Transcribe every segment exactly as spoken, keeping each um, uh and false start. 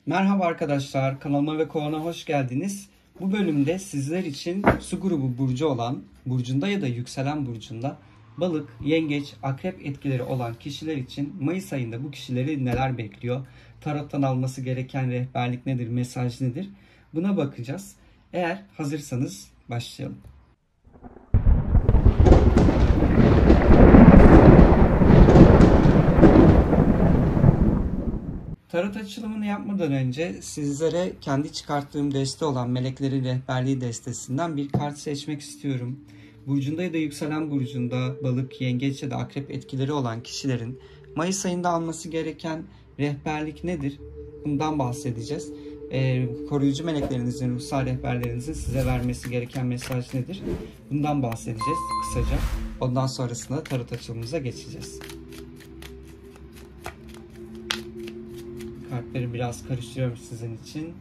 Merhaba arkadaşlar, kanalıma ve kovana hoş geldiniz. Bu bölümde sizler için su grubu burcu olan, burcunda ya da yükselen burcunda balık, yengeç, akrep etkileri olan kişiler için Mayıs ayında bu kişileri neler bekliyor? Tarottan alması gereken rehberlik nedir, mesaj nedir? Buna bakacağız. Eğer hazırsanız başlayalım. Tarot açılımını yapmadan önce sizlere kendi çıkarttığım deste olan Meleklerin Rehberliği destesinden bir kart seçmek istiyorum. Burcunda ya da yükselen burcunda balık, yengeç ya da akrep etkileri olan kişilerin Mayıs ayında alması gereken rehberlik nedir? Bundan bahsedeceğiz. Ee, koruyucu meleklerinizin, ruhsal rehberlerinizin size vermesi gereken mesaj nedir? Bundan bahsedeceğiz kısaca. Ondan sonrasında tarot açılımımıza geçeceğiz. Kartları biraz karıştırıyorum sizin için.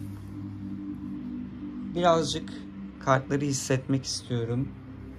Birazcık kartları hissetmek istiyorum.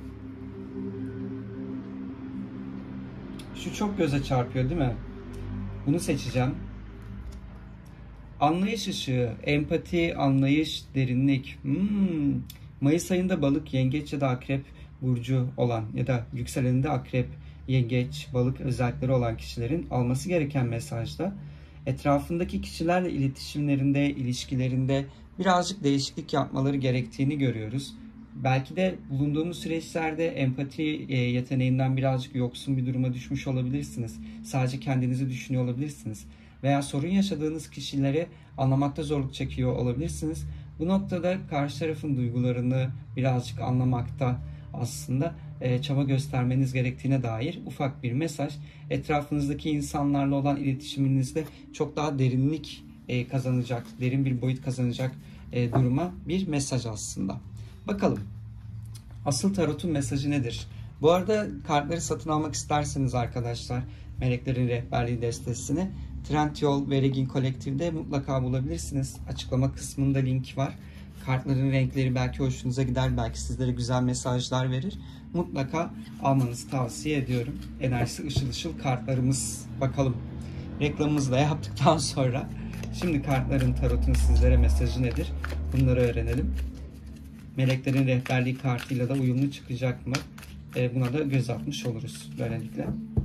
Şu çok göze çarpıyor değil mi? Bunu seçeceğim. Anlayış ışığı, empati, anlayış, derinlik. Hmm. Mayıs ayında balık, yengeç ya da akrep burcu olan ya da yükseleninde akrep, yengeç, balık özellikleri olan kişilerin alması gereken mesajda etrafındaki kişilerle iletişimlerinde, ilişkilerinde birazcık değişiklik yapmaları gerektiğini görüyoruz. Belki de bulunduğumuz süreçlerde empati yeteneğinden birazcık yoksun bir duruma düşmüş olabilirsiniz. Sadece kendinizi düşünüyor olabilirsiniz. Veya sorun yaşadığınız kişileri anlamakta zorluk çekiyor olabilirsiniz. Bu noktada karşı tarafın duygularını birazcık anlamakta aslında çaba göstermeniz gerektiğine dair ufak bir mesaj. Etrafınızdaki insanlarla olan iletişiminizde çok daha derinlik kazanacak, derin bir boyut kazanacak duruma bir mesaj aslında. Bakalım asıl tarotun mesajı nedir? Bu arada kartları satın almak isterseniz arkadaşlar Meleklerin Rehberliği destesini Trendyol ve Regin Kolektif'de mutlaka bulabilirsiniz. Açıklama kısmında link var. Kartların renkleri belki hoşunuza gider, belki sizlere güzel mesajlar verir. Mutlaka almanızı tavsiye ediyorum. Enerjisi ışıl ışıl kartlarımız. Bakalım reklamımızı da yaptıktan sonra şimdi kartların, tarotun sizlere mesajı nedir? Bunları öğrenelim. Meleklerin Rehberliği kartıyla da uyumlu çıkacak mı? E, buna da göz atmış oluruz böylelikle.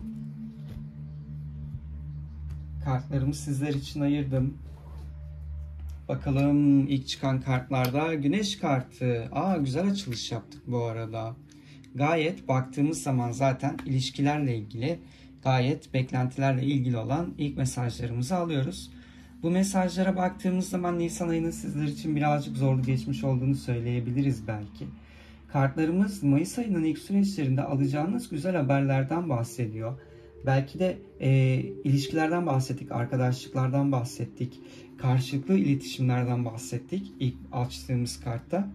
Kartlarımı sizler için ayırdım. Bakalım ilk çıkan kartlarda Güneş kartı. Aa, güzel açılış yaptık bu arada. Gayet baktığımız zaman zaten ilişkilerle ilgili, gayet beklentilerle ilgili olan ilk mesajlarımızı alıyoruz. Bu mesajlara baktığımız zaman Nisan ayının sizler için birazcık zorlu geçmiş olduğunu söyleyebiliriz belki. Kartlarımız Mayıs ayının ilk süreçlerinde alacağınız güzel haberlerden bahsediyor. Belki de e, ilişkilerden bahsettik, arkadaşlıklardan bahsettik, karşılıklı iletişimlerden bahsettik ilk açtığımız kartta.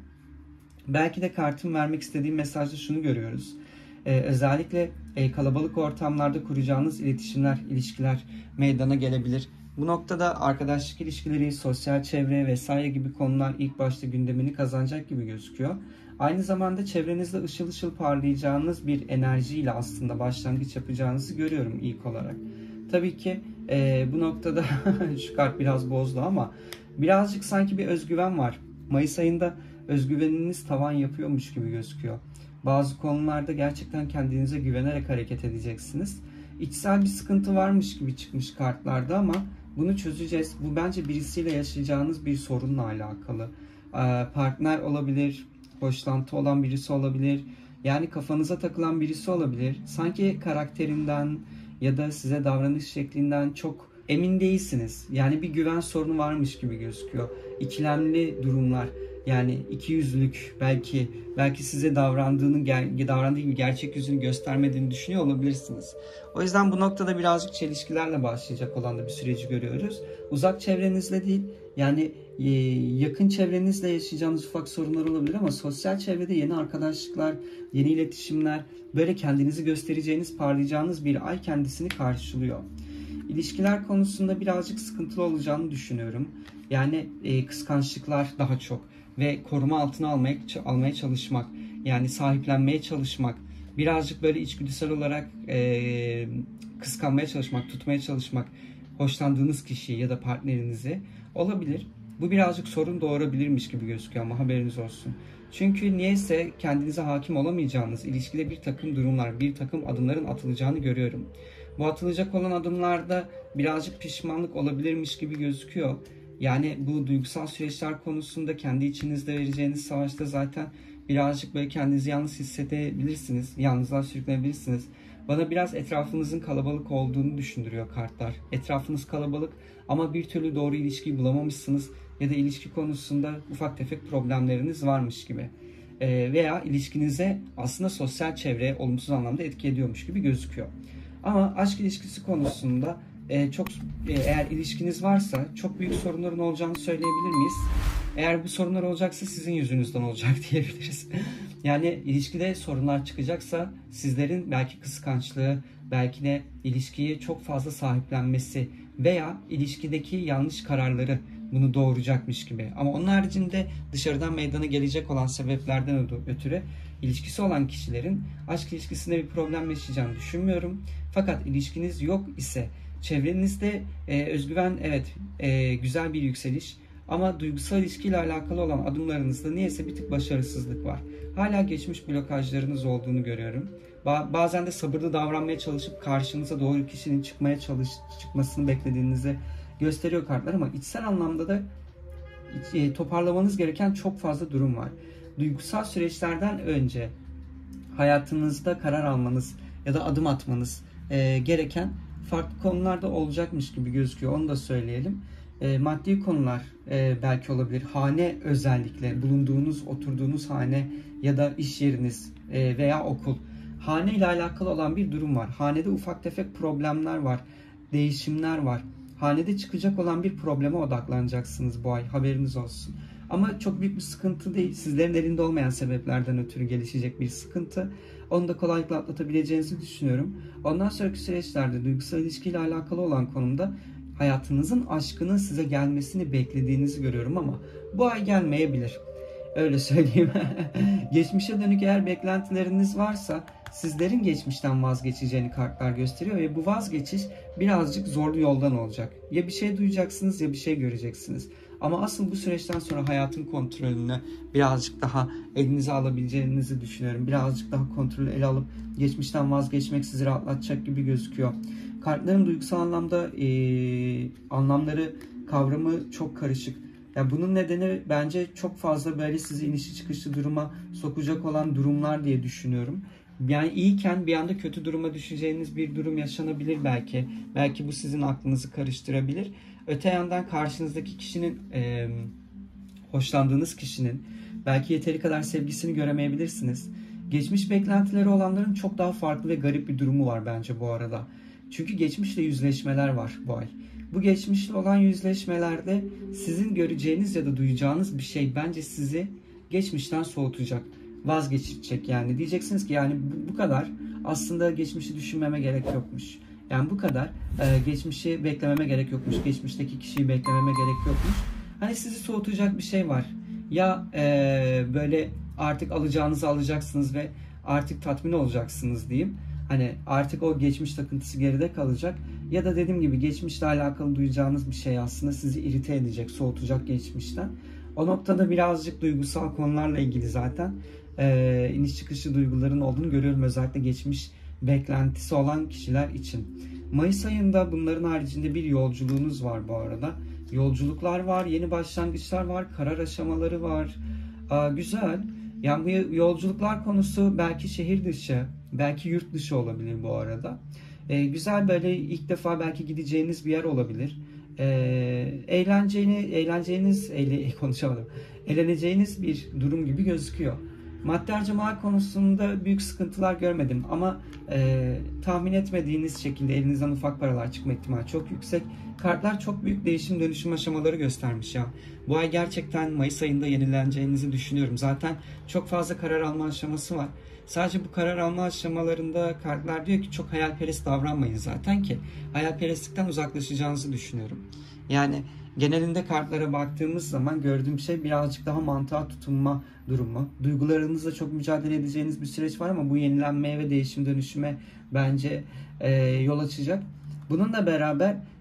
Belki de kartın vermek istediği mesajda şunu görüyoruz. Ee, özellikle e, kalabalık ortamlarda kuracağınız iletişimler, ilişkiler meydana gelebilir. Bu noktada arkadaşlık ilişkileri, sosyal çevre vesaire gibi konular ilk başta gündemini kazanacak gibi gözüküyor. Aynı zamanda çevrenizde ışıl ışıl parlayacağınız bir enerjiyle aslında başlangıç yapacağınızı görüyorum ilk olarak. Tabii ki e, bu noktada şu kart biraz bozdu ama birazcık sanki bir özgüven var. Mayıs ayında özgüveniniz tavan yapıyormuş gibi gözüküyor. Bazı konularda gerçekten kendinize güvenerek hareket edeceksiniz. İçsel bir sıkıntı varmış gibi çıkmış kartlarda ama bunu çözeceğiz. Bu bence birisiyle yaşayacağınız bir sorunla alakalı. Partner olabilir, hoşlantı olan birisi olabilir. Yani kafanıza takılan birisi olabilir. Sanki karakterinden ya da size davranış şeklinden çok emin değilsiniz. Yani bir güven sorunu varmış gibi gözüküyor. İkilemli durumlar. Yani ikiyüzlülük, belki belki size davrandığını davrandığı gibi gerçek yüzünü göstermediğini düşünüyor olabilirsiniz. O yüzden bu noktada birazcık çelişkilerle başlayacak olan da bir süreci görüyoruz. Uzak çevrenizle değil, yani yakın çevrenizle yaşayacağınız ufak sorunlar olabilir ama sosyal çevrede yeni arkadaşlıklar, yeni iletişimler, böyle kendinizi göstereceğiniz, parlayacağınız bir ay kendisini karşılıyor. İlişkiler konusunda birazcık sıkıntılı olacağını düşünüyorum. Yani e, kıskançlıklar daha çok ve koruma altına almaya, almaya çalışmak, yani sahiplenmeye çalışmak, birazcık böyle içgüdüsel olarak e, kıskanmaya çalışmak, tutmaya çalışmak, hoşlandığınız kişiyi ya da partnerinizi olabilir. Bu birazcık sorun doğurabilirmiş gibi gözüküyor ama haberiniz olsun. Çünkü niyeyse kendinize hakim olamayacağınız ilişkide bir takım durumlar, bir takım adımların atılacağını görüyorum. Bu atılacak olan adımlarda birazcık pişmanlık olabilirmiş gibi gözüküyor. Yani bu duygusal süreçler konusunda kendi içinizde vereceğiniz savaşta zaten birazcık böyle kendinizi yalnız hissedebilirsiniz. Yalnızlığa sürüklenebilirsiniz. Bana biraz etrafınızın kalabalık olduğunu düşündürüyor kartlar. Etrafınız kalabalık ama bir türlü doğru ilişkiyi bulamamışsınız ya da ilişki konusunda ufak tefek problemleriniz varmış gibi. Ee, veya ilişkinize aslında sosyal çevre olumsuz anlamda etki ediyormuş gibi gözüküyor. Ama aşk ilişkisi konusunda e, çok e, eğer ilişkiniz varsa çok büyük sorunların olacağını söyleyebilir miyiz? Eğer bu sorunlar olacaksa sizin yüzünüzden olacak diyebiliriz. Yani ilişkide sorunlar çıkacaksa sizlerin belki kıskançlığı, belki de ilişkiyi çok fazla sahiplenmesi veya ilişkideki yanlış kararları bunu doğuracakmış gibi. Ama onun haricinde dışarıdan meydana gelecek olan sebeplerden ötürü ilişkisi olan kişilerin aşk ilişkisinde bir problem yaşayacağını düşünmüyorum. Fakat ilişkiniz yok ise çevrenizde e, özgüven evet e, güzel bir yükseliş ama duygusal ilişkiyle alakalı olan adımlarınızda niyeyse bir tık başarısızlık var. Hala geçmiş blokajlarınız olduğunu görüyorum. Ba- bazen de sabırlı davranmaya çalışıp karşınıza doğru kişinin çıkmaya çalış çıkmasını beklediğinizi gösteriyor kartlar ama içsel anlamda da e, toparlamanız gereken çok fazla durum var. Duygusal süreçlerden önce hayatınızda karar almanız ya da adım atmanız e, gereken farklı konularda olacakmış gibi gözüküyor. Onu da söyleyelim. E, maddi konular e, belki olabilir. Hane özellikle bulunduğunuz, oturduğunuz hane ya da iş yeriniz e, veya okul. Hane ile alakalı olan bir durum var. Hanede ufak tefek problemler var. Değişimler var. Hanede çıkacak olan bir probleme odaklanacaksınız bu ay. Haberiniz olsun. Ama çok büyük bir sıkıntı değil. Sizlerin elinde olmayan sebeplerden ötürü gelişecek bir sıkıntı. Onu da kolaylıkla atlatabileceğinizi düşünüyorum. Ondan sonraki süreçlerde duygusal ilişkiyle alakalı olan konumda hayatınızın aşkının size gelmesini beklediğinizi görüyorum ama bu ay gelmeyebilir. Öyle söyleyeyim. Geçmişe dönük eğer beklentileriniz varsa sizlerin geçmişten vazgeçeceğini kartlar gösteriyor ve bu vazgeçiş birazcık zorlu yoldan olacak. Ya bir şey duyacaksınız ya bir şey göreceksiniz. Ama asıl bu süreçten sonra hayatın kontrolünü birazcık daha elinize alabileceğinizi düşünüyorum. Birazcık daha kontrolü ele alıp geçmişten vazgeçmek sizi rahatlatacak gibi gözüküyor. Kartların duygusal anlamda e, anlamları, kavramı çok karışık. Ya bunun nedeni bence çok fazla böyle sizi inişi çıkışlı duruma sokacak olan durumlar diye düşünüyorum. Yani iyiyken bir anda kötü duruma düşeceğiniz bir durum yaşanabilir belki. Belki bu sizin aklınızı karıştırabilir. Öte yandan karşınızdaki kişinin, e, hoşlandığınız kişinin belki yeteri kadar sevgisini göremeyebilirsiniz. Geçmiş beklentileri olanların çok daha farklı ve garip bir durumu var bence bu arada. Çünkü geçmişle yüzleşmeler var bu ay. Bu geçmişle olan yüzleşmelerde sizin göreceğiniz ya da duyacağınız bir şey bence sizi geçmişten soğutacak, vazgeçecek yani. Diyeceksiniz ki yani bu, bu kadar aslında geçmişi düşünmeme gerek yokmuş. Yani bu kadar e, geçmişi beklememe gerek yokmuş, geçmişteki kişiyi beklememe gerek yokmuş. Hani sizi soğutacak bir şey var. Ya e, böyle artık alacağınızı alacaksınız ve artık tatmin olacaksınız diyeyim. Hani artık o geçmiş takıntısı geride kalacak. Ya da dediğim gibi geçmişle alakalı duyacağınız bir şey aslında sizi irite edecek, soğutacak geçmişten. O noktada birazcık duygusal konularla ilgili zaten e, iniş çıkışlı duyguların olduğunu görüyorum. Özellikle geçmiş beklentisi olan kişiler için. Mayıs ayında bunların haricinde bir yolculuğunuz var bu arada. Yolculuklar var, yeni başlangıçlar var, karar aşamaları var. Aa, güzel. Yani bu yolculuklar konusu belki şehir dışı, belki yurt dışı olabilir bu arada. Ee, güzel böyle ilk defa belki gideceğiniz bir yer olabilir. Ee, eğlenceli, eğleneceğiniz, eğle, konuşamadım. Eğleneceğiniz bir durum gibi gözüküyor. Maddi harcamalar konusunda büyük sıkıntılar görmedim ama e, tahmin etmediğiniz şekilde elinizden ufak paralar çıkma ihtimali çok yüksek. Kartlar çok büyük değişim dönüşüm aşamaları göstermiş ya. Bu ay gerçekten Mayıs ayında yenileneceğinizi düşünüyorum. Zaten çok fazla karar alma aşaması var. Sadece bu karar alma aşamalarında kartlar diyor ki çok hayalperest davranmayın zaten ki hayalperestlikten uzaklaşacağınızı düşünüyorum. Yani genelinde kartlara baktığımız zaman gördüğüm şey birazcık daha mantığa tutunma durumu. Duygularınızla çok mücadele edeceğiniz bir süreç var ama bu yenilenmeye ve değişim dönüşüme bence e, yol açacak. Bununla beraber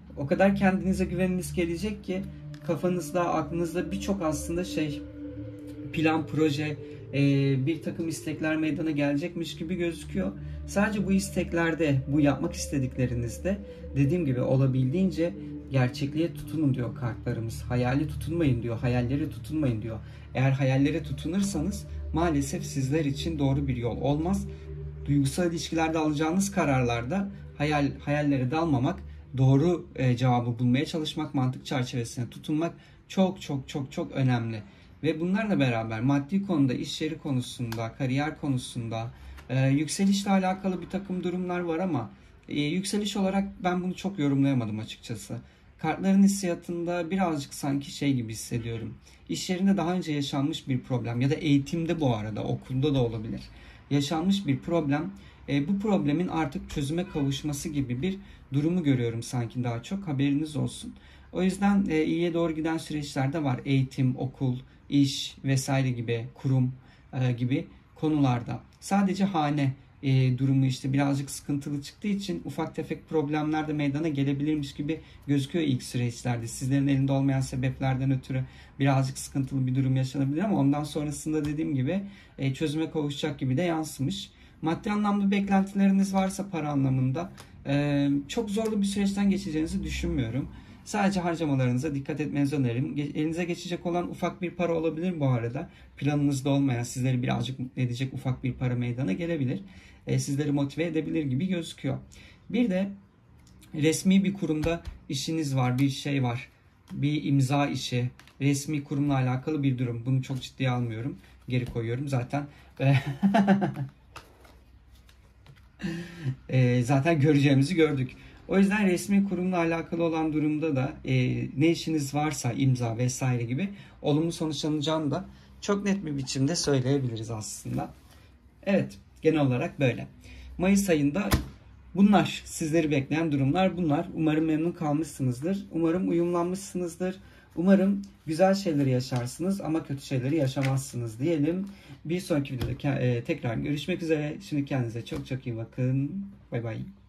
O kadar kendinize güveniniz gelecek ki kafanızda, aklınızda birçok aslında şey, plan, proje, bir takım istekler meydana gelecekmiş gibi gözüküyor. Sadece bu isteklerde, bu yapmak istediklerinizde dediğim gibi olabildiğince gerçekliğe tutunun diyor kartlarımız. Hayali tutunmayın diyor, hayallere tutunmayın diyor. Eğer hayallere tutunursanız maalesef sizler için doğru bir yol olmaz. Duygusal ilişkilerde alacağınız kararlarda hayal hayallere dalmamak, doğru e, cevabı bulmaya çalışmak, mantık çerçevesine tutunmak çok çok çok çok önemli. Ve bunlarla beraber maddi konuda, iş yeri konusunda, kariyer konusunda, e, yükselişle alakalı bir takım durumlar var ama e, yükseliş olarak ben bunu çok yorumlayamadım açıkçası. Kartların hissiyatında birazcık sanki şey gibi hissediyorum. İş yerinde daha önce yaşanmış bir problem ya da eğitimde, bu arada okulda da olabilir, yaşanmış bir problem. E, bu problemin artık çözüme kavuşması gibi bir durumu görüyorum sanki daha çok. Haberiniz olsun. O yüzden e, iyiye doğru giden süreçlerde var. Eğitim, okul, iş vesaire gibi, kurum e, gibi konularda. Sadece hane e, durumu işte birazcık sıkıntılı çıktığı için ufak tefek problemler de meydana gelebilirmiş gibi gözüküyor ilk süreçlerde. Sizlerin elinde olmayan sebeplerden ötürü birazcık sıkıntılı bir durum yaşanabilir ama ondan sonrasında dediğim gibi e, çözüme kavuşacak gibi de yansımış. Maddi anlamda beklentileriniz varsa para anlamında e, çok zorlu bir süreçten geçeceğinizi düşünmüyorum. Sadece harcamalarınıza dikkat etmenizi öneririm. Elinize geçecek olan ufak bir para olabilir bu arada. Planınızda olmayan, sizleri birazcık mutlu edecek ufak bir para meydana gelebilir. E, sizleri motive edebilir gibi gözüküyor. Bir de resmi bir kurumda işiniz var, bir şey var. Bir imza işi, resmi kurumla alakalı bir durum. Bunu çok ciddiye almıyorum. Geri koyuyorum zaten. e, zaten göreceğimizi gördük. O yüzden resmi kurumla alakalı olan durumda da e, ne işiniz varsa imza vesaire gibi olumlu sonuçlanacağını da çok net bir biçimde söyleyebiliriz aslında. Evet, genel olarak böyle. Mayıs ayında bunlar, sizleri bekleyen durumlar bunlar. Umarım memnun kalmışsınızdır. Umarım uyumlanmışsınızdır. Umarım güzel şeyleri yaşarsınız ama kötü şeyleri yaşamazsınız diyelim. Bir sonraki videoda tekrar görüşmek üzere. Şimdi kendinize çok çok iyi bakın. Bay bay.